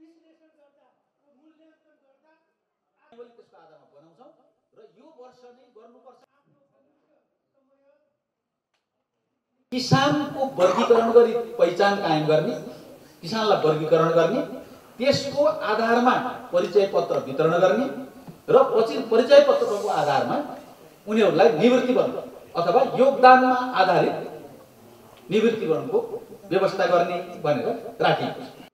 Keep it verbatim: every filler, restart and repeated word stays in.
त्यसको आधारमा बनाउँछौँ र यो वर्ष नै गर्नुपर्छ। किसानको वर्गीकरण गरी पहिचान कायम गर्ने, किसानलाई वर्गीकरण गर्ने, त्यसको आधारमा परिचय पत्र वितरण गर्ने र पछि परिचय पत्रको आधारमा उनीहरूलाई निवृत्तिकरण अथवा योगदानमा आधारित निवृत्तिकरणको व्यवस्था गर्ने भनेर राखिएको छ।